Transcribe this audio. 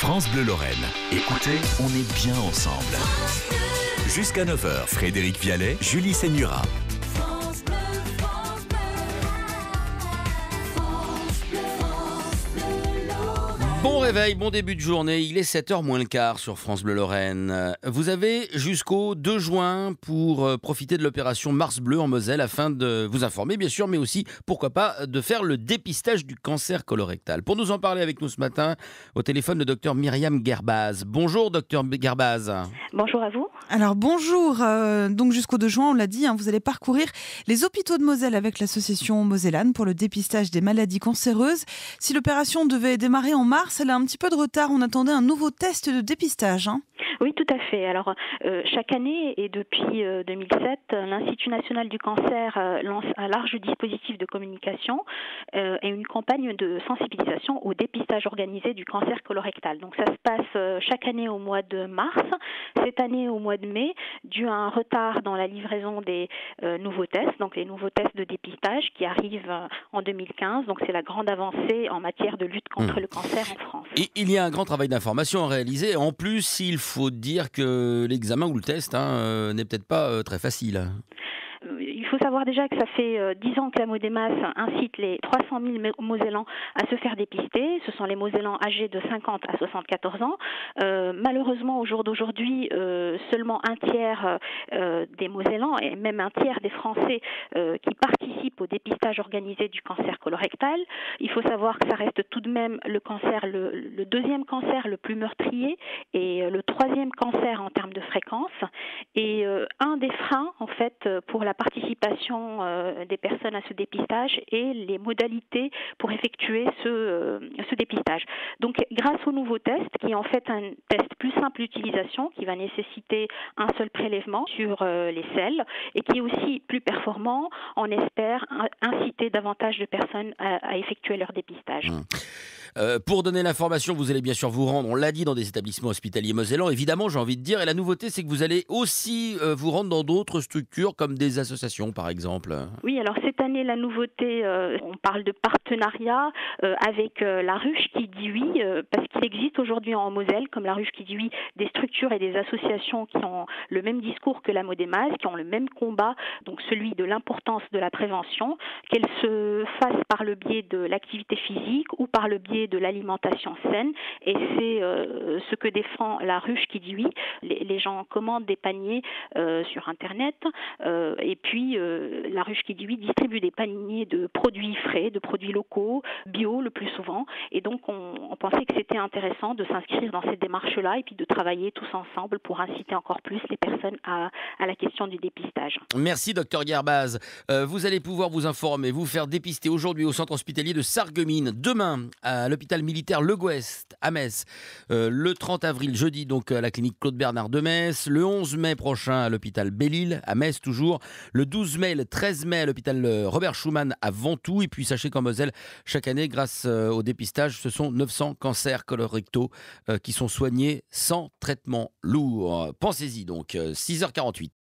France Bleu Lorraine. Écoutez, on est bien ensemble. Jusqu'à 9 heures, Frédéric Vialet, Julie Sénurat. Bon réveil, bon début de journée, il est 7h moins le quart sur France Bleu Lorraine. Vous avez jusqu'au 2 juin pour profiter de l'opération Mars Bleu en Moselle afin de vous informer bien sûr, mais aussi, pourquoi pas, de faire le dépistage du cancer colorectal. Pour nous en parler avec nous ce matin, au téléphone le docteur Myriam Gerbaz. Bonjour docteur Gerbaz. Bonjour à vous. Alors bonjour, donc jusqu'au 2 juin, on l'a dit, vous allez parcourir les hôpitaux de Moselle avec l'association Mosellane pour le dépistage des maladies cancéreuses. Si l'opération devait démarrer en mars, elle a un petit peu de retard. On attendait un nouveau test de dépistage. Oui, tout à fait. Alors, chaque année et depuis 2007, l'Institut national du cancer lance un large dispositif de communication et une campagne de sensibilisation au dépistage organisé du cancer colorectal. Donc, ça se passe chaque année au mois de mars. Cette année, au mois de mai, dû à un retard dans la livraison des nouveaux tests, donc les nouveaux tests de dépistage qui arrivent en 2015. Donc, c'est la grande avancée en matière de lutte contre le cancer en France. Et il y a un grand travail d'information à réaliser. En plus, il faut dire que l'examen ou le test n'est peut-être pas très facile. Il faut savoir déjà que ça fait 10 ans que la Modemas incite les 300 000 Mosellans à se faire dépister. Ce sont les Mosellans âgés de 50 à 74 ans. Malheureusement, au jour d'aujourd'hui, seulement un tiers des Mosellans et même un tiers des Français qui participent au dépistage organisé du cancer colorectal. Il faut savoir que ça reste tout de même le cancer, le deuxième cancer le plus meurtrier et le troisième cancer en termes de fréquence. Et un des freins, en fait, pour la participation des personnes à ce dépistage et les modalités pour effectuer ce dépistage. Donc, grâce au nouveau test, qui est en fait un test plus simple d'utilisation, qui va nécessiter un seul prélèvement sur les selles et qui est aussi plus performant, on espère inciter davantage de personnes à effectuer leur dépistage. Pour donner l'information, vous allez bien sûr vous rendre, on l'a dit, dans des établissements hospitaliers mosellans, évidemment, j'ai envie de dire. Et la nouveauté, c'est que vous allez aussi vous rendre dans d'autres structures, comme des associations, par exemple. Oui, alors cette année, la nouveauté, on parle de partenariat avec la Ruche qui dit oui, parce qu'il existe aujourd'hui en Moselle, comme la Ruche qui dit oui, des structures et des associations qui ont le même discours que la Modemas, qui ont le même combat, donc celui de l'importance de la prévention, qu'elle se fasse par le biais de l'activité physique ou par le biais de l'alimentation saine, et c'est ce que défend la Ruche qui dit oui. Les gens commandent des paniers sur Internet, et puis la Ruche qui dit oui distribue des paniers de produits frais, de produits locaux, bio le plus souvent, et donc on pensait que c'était intéressant de s'inscrire dans cette démarche-là et puis de travailler tous ensemble pour inciter encore plus les personnes à la question du dépistage. Merci docteur Gerbaz. Vous allez pouvoir vous informer, vous faire dépister aujourd'hui au centre hospitalier de Sarreguemines, demain à l'hôpital militaire Le Gouest à Metz, le 30 avril, jeudi, donc à la clinique Claude Bernard de Metz, le 11 mai prochain à l'hôpital Belle-Île à Metz toujours, le 12 mai, le 13 mai à l'hôpital Robert Schumann à Ventoux. Et puis sachez qu'en Moselle, chaque année, grâce au dépistage, ce sont 900 cancers colorectaux qui sont soignés sans traitement lourd. Pensez-y donc, 6h48.